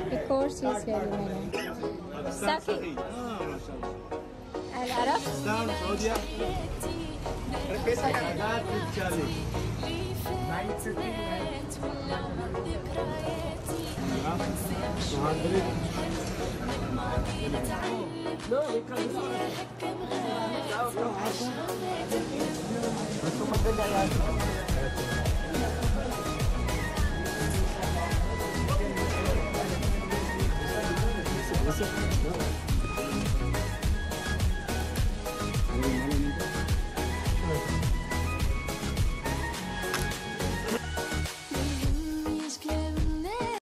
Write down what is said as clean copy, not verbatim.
The course is very many. Saki. ما شاء الله. العرب. باكستان سعودية. ذات التالي. No.